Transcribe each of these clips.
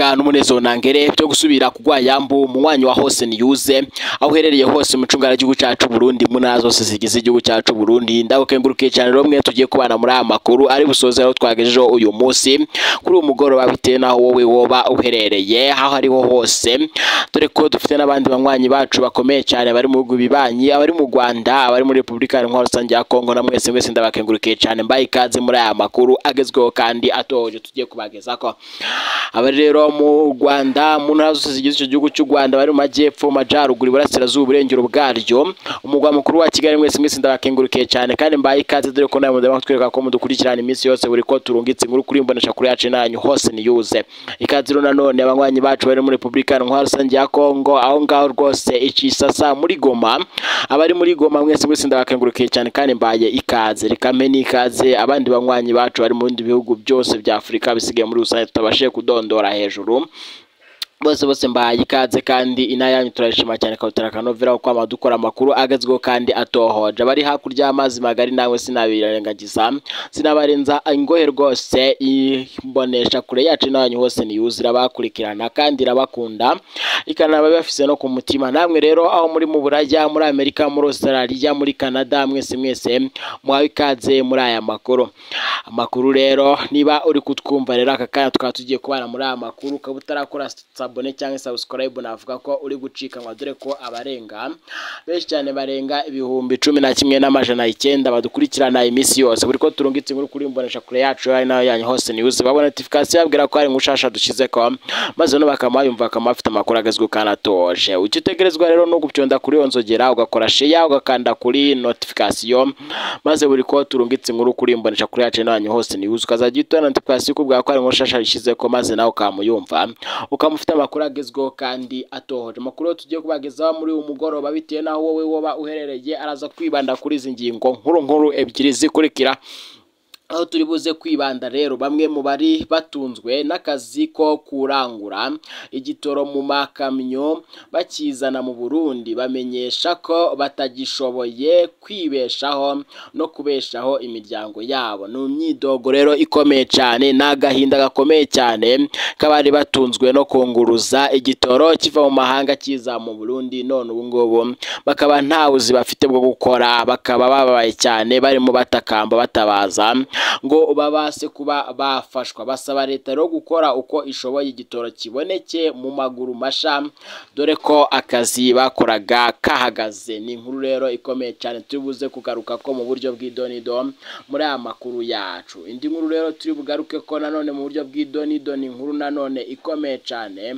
iteka n'umunezero nangere byo gusubira kugwa yambu mu mwanya wa hose niyuze aho uherereye hose mu cungara gihugu cyacu Burundi mu ntara zose zigize igihugu cyacu Burundi ndagukengurukiye cyane rero mwe tugiye kubana muri aya makuru ari busoze aho twagejejeho uyu munsi kuri uyu mugoroba bitewe naho wowe woba uherereye aho ariho hose dore ko dufite n'abandi banywanyi bacu bakomeye cyane bari mu bihugu bibanyi abari mu Rwanda abari muri Republika Iharanira Rusange ya Kongo na mwese ndabakengurukiye cyane mbaye ikaze muri aya makuru agezweho kandi atoje tugiye kubageza ko abari rero mu Rwanda mu ntara zose zigize icyo gihugu cy'u Rwanda bari mu majyepfo majyaruguru iburasirazuba uburengero bwaryo umugwa mukuru wa Kigali mwese ndabakengurukiye cyane kandi mbaye ikaze dore ko nawe mudakwereka ko mudukurikirana iminsi yose buri ko turungitse inkuru kuri imbonesha kuri yacu nanyu hose niyuze ikaze rero nanone abanywanyi bacu bari muri Republika Iharanira Rusange ya Kongo aho ngaho rwose icisasa muri Goma abari muri Goma mwese ndabakengurukiye cyane kandi mbaye ikaze reka meni ikaze abandi banywanyi bacu bari mu bindi bihugu byose bya Afrika bisigaye muri rusange tutabashe kudondora hejuru bose mbaye ikaze kandi inayanyu turashima cyane kawutera kanovera ko amadukora amakuru agezweho kandi atohoje bari hakurya y'amazi magari nawe sinabirengagiza sinabarenza ingohe rwose imbonesha kure yacu n'abanyu hose niyuzira bakurikirana kandi irabakunda ikanaba bafise no ku mutima namwe rero aho muri mu Buraya muri Amerika muri Australia muri Canada mwese mwawe ikaze muri aya makuru rero niba uri kutwumva rero aka kanya tukaba tugiye kubana muri aya makuru kabutarakora abone cyangwa subscribe navuga ko uri gucikanwa dore ko abarenga benshi cyane barenga ibihumbi 11,900 badukurikirana imisi yose buri ko turungitse inkuru kuri imbonesha kure yacu ari nayo yanyu hose news babona notification yabwira ko ari ngushasha dushize ko maze no bakamayumva kamafite amakuru agezwe kanatoje ucitegerezwa rero no gupyonda kuri onzogera ugakora share ugakanda kuri notification maze buri ko turungitse inkuru kuri imbonesha kure yacu nanyu hose news ukazajya utona notification kubwa ko ari ngushasha rishize ko maze nawe ukamuyumva ukamufite amakuru agezweho kandi atohoje amakuru tugiye kubagezaho muri uyu mugoroba bitewe naho wowe woba uherereye araza kwibanda kuri izi ngingo nkuru ebyiri zikurikira aho turi buze kwibanda rero bamwe mu bari batunzwe n'akazi ko kurangura igitoro mu makamyo bakizana mu Burundi bamenyesha ko batagishoboye kwibeshaho no kubeshaho imiryango yabo n'umyidogo rero ikomeye cyane n'agahinda gakomeye cyane kabari batunzwe no kunguruza igitoro kiva mu mahanga kiza mu Burundi none ubu ngubu bakaba nta buzi bafite bwo gukora bakaba babaye cyane barimo batakamba batabaza ngo babase kuba bafashwa basaba leta rero gukora uko ishoboye igitoro kiboneke mu maguru masha dore ko akazi bakoraga kahagaze ni inkuru rero ikomeye cyane tubuze kugaruka ko mu buryo bw'idonido muri aya makuru yacu indi nkuru rero turi bugaruke ko nanone mu buryo bw'idonido ni inkuru nanone ikomeye cyane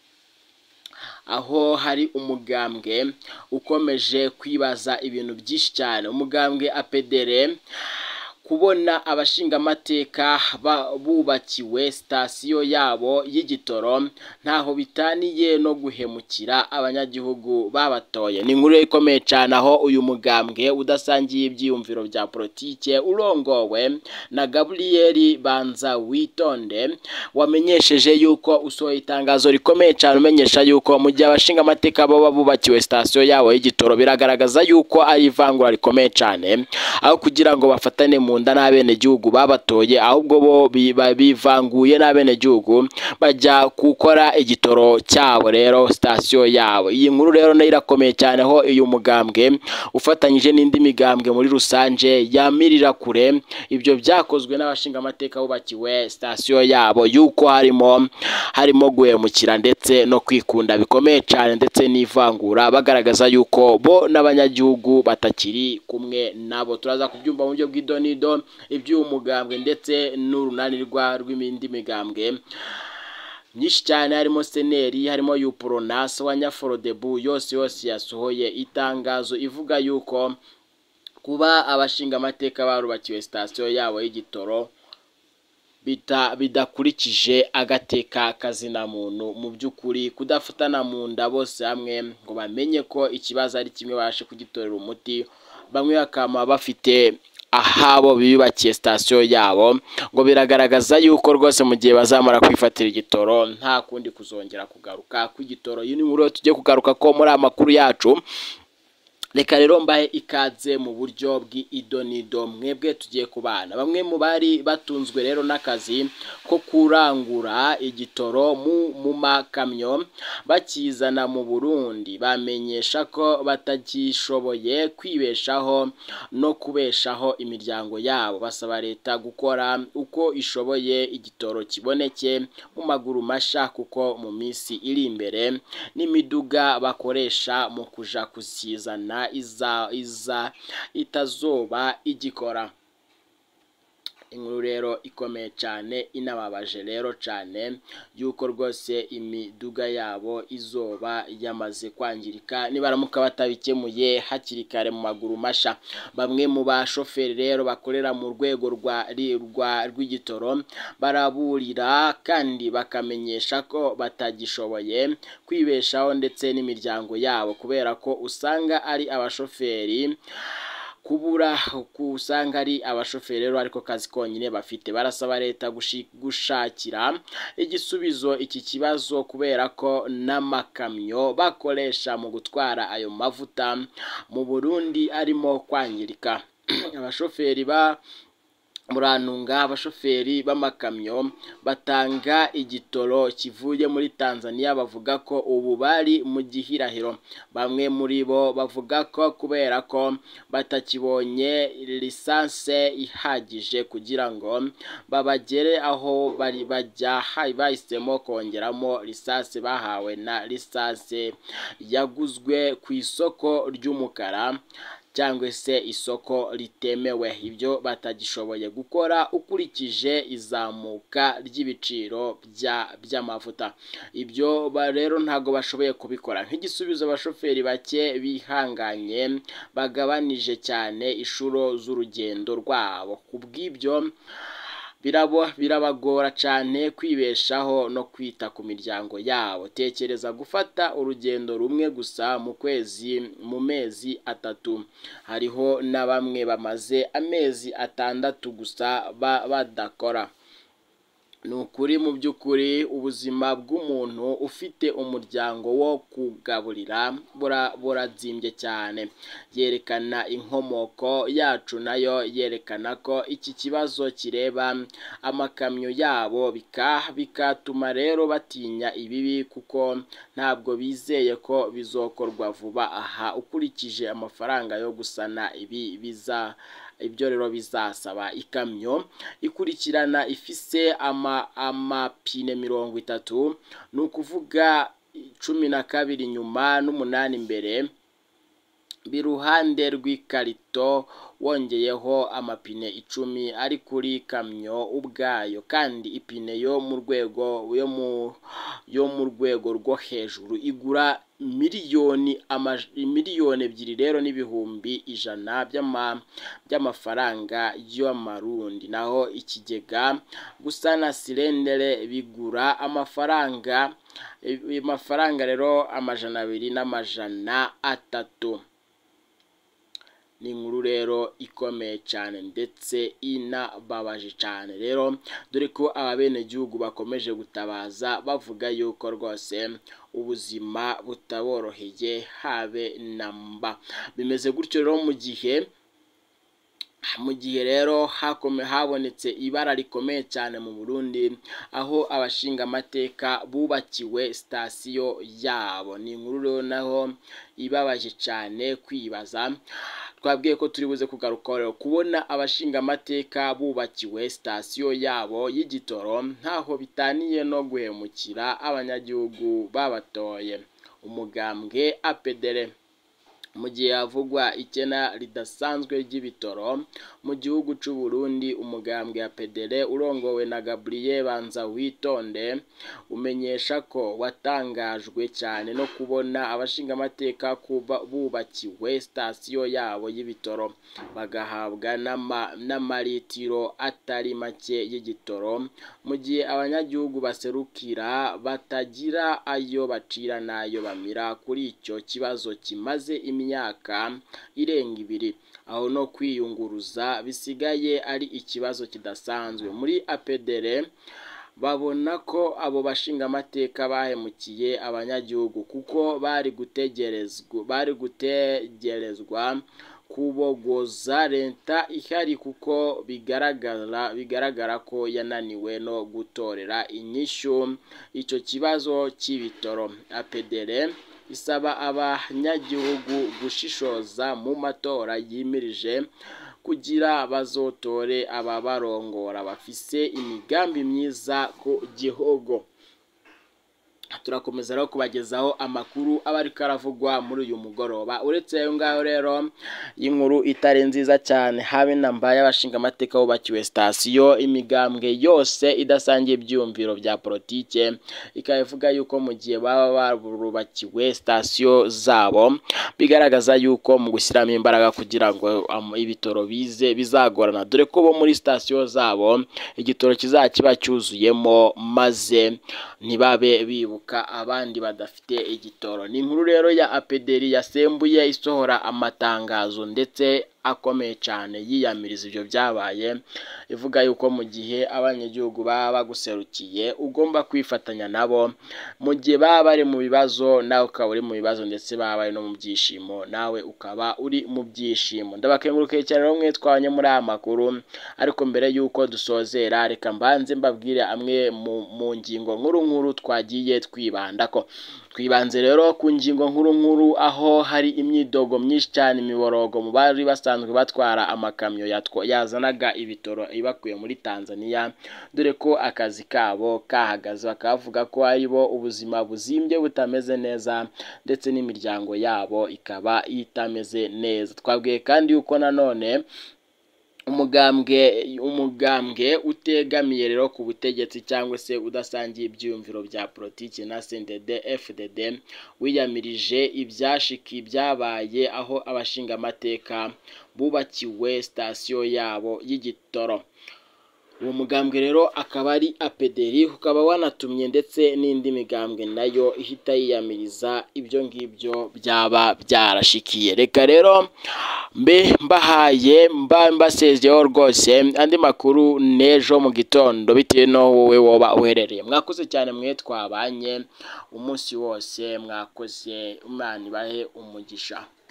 aho hari umugambwe ukomeje kwibaza ibintu byinshi cyane umugambwe apedere kubona abashinga amateka bubakiwe sitasiyo yabo y'igitoro ntaho bitaniye no guhemukira abanyagihugu babatoye ni inkuru ikomeye cyane aho uyu mugambwe udasangiye ibyiyumviro bya politike urongowe na Gabriel Banza Witonde wamenyesheje yuko usohoye itangazo rikomeye cyane umenyesha yuko mu gihe abashinga amateka baba bubakiwe sitasiyo yabo y'igitoro biragaragaza yuko ari ivangura rikomeye cyane aho kugira ngo bafatane mu nda n'abene gihugu babatoye ahubwo bo bivanguye n'abene gihugu bajya gukora igitoro cyabo rero sitasiyo yabo iyi nkuru rero nayo irakomeye cyane aho uyu mugambwe ufatanyije n'indi migambwe muri rusange yamirira kure ibyo byakozwe n'abashinga amateka bubakiwe sitasiyo yabo yuko harimo guhemukira ndetse no kwikunda bikomeye cyane ndetse n'ivangura bagaragaza yuko bo n'abanyagihugu batakiri kumwe nabo turaza kubyumva mu buryo bw'idonido iby'umugambwe ndetse n'urunanirwa rw'imindi migambwe nyinshi cyane harimo seneri harimo yupronas wa Nyaforodebu yose yasohoye itangazo ivuga yuko kuba abashinga amateka barubakiwe sitasiyo yabo y'igitoro bidakurikije agateka kazina muntu mu by'ukuri kudafatana mu nda bose hamwe ngo bamenye ko ikibazo ari kimwe bashe kugitorera umuti bamwe bakama bafite ahabo biyubakiye sitasiyo yabo ngo biragaragaza yuko rwose mu gihe bazamara kwifatira igitoro nta kundi kuzongera kugaruka kw'igitoro iyi ni nkuru tugiye kugaruka ko muri amakuru yacu Reka rero mbahe ikaze mu buryo bw'idonido mwebwe tugiye kubana. Bamwe mu bari batunzwe rero n'akazi ko kurangura igitoro mu makamyo bakizana mu Burundi bamenyesha ko batagishoboye kwibeshaho no kubeshaho imiryango yabo. Basaba leta gukora uko ishoboye igitoro kiboneke mu maguru masha, kuko mu minsi iri imbere n'imiduga bakoresha mu kuja kuzizana iza itazoba igikora. Inkuru rero ikomeye cyane inababaje rero cyane yuko rwose imiduga yabo izoba yamaze kwangirika nibaramuka batabikemuye hakiri kare mu maguru masha. Bamwe mu bashoferi rero bakorera mu rwego rw'igitoro baraburira kandi bakamenyesha ko batagishoboye kwibeshaho ndetse n'imiryango yabo, kubera ko usanga ari abashoferi usanga ari abashoferi rero ariko kazi konyine bafite. Barasaba leta gushakira igisubizo iki kibazo, kubera ko n'amakamyo bakoresha mu gutwara ayo mavuta mu Burundi arimo kwangirika. Abashoferi abashoferi b'amakamyo batanga igitoro kivuye muri Tanzania bavuga ko ubu bari mu gihirahiro. Bamwe muri bo bavuga ko kubera ko batakibonye lisanse ihagije kugira ngo babagere aho bari bajya, bahisemo kongeramo lisanse bahawe na lisanse yaguzwe ku isoko ry'umukara cyangwa se isoko ritemewe. Ibyo batagishoboye gukora ukurikije izamuka ry'ibiciro by'amavuta. Ibyo rero ntago bashoboye kubikora. Nk'igisubizo abashoferi bake bihanganye bagabanije cyane inshuro z'urugendo rwabo. Kubw'ibyo birabagora cyane kwibeshaho no kwita ku miryango yabo. Tekereza gufata urugendo rumwe gusa mu mezi atatu. Hariho na bamwe bamaze amezi 6 gusa badakora. Ni ukuri mu by'ukuri ubuzima bw'umuntu ufite umuryango wo kugaburira burazimbye cyane. Yerekana inkomoko yacu nayo yerekana ko iki kibazo kireba amakamyo yabo, bikatuma rero batinya ibibi, kuko ntabwo bizeye ko bizokorwa vuba aha ukurikije amafaranga yo gusana ibyo rero bizasaba. Ikamyo ikurikirana ifise amapine 30, ni ukuvuga 12 inyuma n'8 imbere, biruhande rw'ikarito wongeyeho amapine 10 ari kuri kamyo ubwayo, kandi ipine yo mu rwego rwo hejuru igura miliyoni 2 rero n'ibihumbi 100 by'amafaranga y'amarundi. Naho ikigega gusana silendere bigura amafaranga rero 200 ni inkuru rero ikomeye cyane ndetse inababaje cyane rero, dore ko abenegihugu bakomeje gutabaza bavuga yuko rwose ubuzima butaboroheye habe namba. Bimeze gutyo rero mu gihe rero habonetse ibara rikomeye cyane mu Burundi, aho abashinga amateka bubakiwe sitasiyo yabo. Ni inkuru rero naho ibabaje cyane kwibaza. Twabwiye ko turi buze kugaruka rero kubona abashinga amateka bubakiwe sitasiyo yabo y'igitoro ntaho bitaniye no guhemukira abanyagihugu babatoye. Umugambwe APDR mu gihe havugwa ikena ridasanzwe ry'ibitoro mu gihugu cy'u Burundi, umugambwe APDR urongowe na Gabriel Banzawitonde umenyesha ko watangajwe cyane no kubona abashinga amateka bubakiwe sitasiyo yabo y'ibitoro bagahabwa n'amaritiro atari make y'igitoro, mu gihe abanyagihugu baserukira batagira ayo bacira n'ayo bamira kuri icyo kibazo kimaze imyaka irenga 2, aho no kwiyunguruza bisigaye ari ikibazo kidasanzwe. Muri APDR babona ko abo bashinga amateka bahemukiye abanyagihugu kuko bari gutegerezwa kubogoza leta ihari kuko bigaragara ko yananiwe no gutorera inyishu icyo kibazo cy'ibitoro. APDR isaba abanyagihugu gushishoza mu matora yimirije kugira bazotore ababarongora bafise imigambi myiza ku gihugu. Turakomeza rero kubagezaho amakuru aba ariko aravugwa muri uyu mugoroba. Uretse ayo ngaho rero y'inkuru itari nziza cyane habe namba y'abashinga amateka bubakiwe sitasiyo, imigambwe yose idasangiye ibyumviro bya politike ikavuga yuko mu gihe baba barubakiwe sitasiyo zabo bigaragaza yuko mu gushyiramo imbaraga kugira ngo ibitoro bize bizagorana, dore ko bo muri sitasiyo zabo igitoro kizakiba cyuzuyemo maze ntibabe bibuka abandi badafite igitoro. Ni inkuru rero ya APDR yasembuye isohora amatangazo ndetse akomeye cyane yiyamiriza ibyo byabaye, ivuga yuko mu gihe abanyagihugu baba baguserukiye ugomba kwifatanya nabo, mu gihe baba bari mu bibazo nawe ukaba uri mu bibazo, ndetse baba bari no mu byishimo nawe ukaba uri mu byishimo. Ndabakengurukiye cyane rero mwe twabanye muri aya makuru, ariko mbere yuko dusozera reka mbanze mbabwire amwe mu ngingo nkuru twagiye twibandako. Twibanze rero ku ngingo nkuru aho hari imyidogo myinshi cyane, imiborogo mu bari basanzwe batwara amakamyo yazanaga ibitoro ibakuye muri Tanzania, dore ko akazi kabo kahagaze, bakavuga ko ari bo ubuzima buzimbye butameze neza ndetse n'imiryango yabo ikaba itameze neza. Twabwiye kandi yuko nanone umugambwe utegamiye rero ku butegetsi cyangwa se udasangiye ibyumviro bya politiki na CNDD-FDD wiyamirije ibyabaye aho abashinga amateka bubakiwe sitasiyo yabo y'igitoro. Uwo mugambwe rero akaba ari APDR, ukaba wanatumye ndetse n'indi migambwe nayo ihita yiyamiriza ibyo ngibyo byaba byarashikiye. Reka rero mbasezeho rwose, andi makuru n'ejo mu gitondo bitewe no wowe woba uherereye. Mwakoze cyane mwe twabanye umunsi wose, mwakoze, Imana ibahe umugisha.